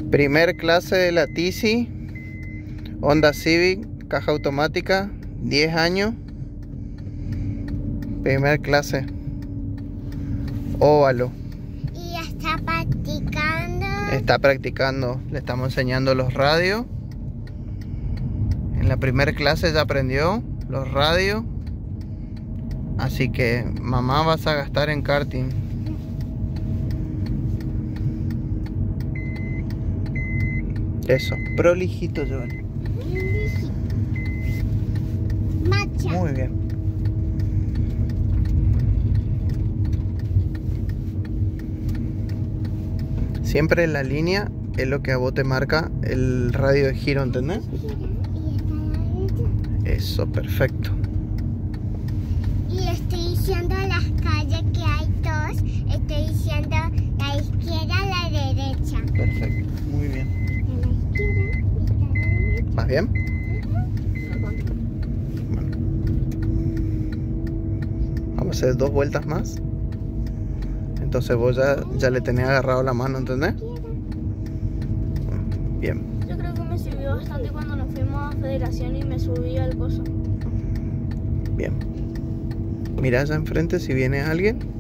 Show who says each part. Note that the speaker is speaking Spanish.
Speaker 1: Primer clase de la Tizzy, Honda Civic, caja automática, 10 años. Primer clase, óvalo.
Speaker 2: Y está practicando.
Speaker 1: Está practicando, le estamos enseñando los radios. En la primera clase ya aprendió los radios. Así que mamá vas a gastar en karting. Eso, prolijito, Joel.
Speaker 2: Marcha.
Speaker 1: Muy bien. Siempre en la línea es lo que a vos te marca el radio de giro, ¿entendés? Eso, perfecto.
Speaker 2: Y estoy diciendo las calles que hay dos. Estoy diciendo la izquierda, la derecha.
Speaker 1: Perfecto, muy bien.
Speaker 2: La izquierda y la derecha.
Speaker 1: ¿Vas bien? Vamos a hacer 2 vueltas más. Entonces vos ya le tenés agarrado la mano, ¿entendés? Bien.
Speaker 3: Yo creo que me sirvió bastante cuando nos fuimos a Federación y me subí al coso.
Speaker 1: Bien. Mira allá enfrente si viene alguien.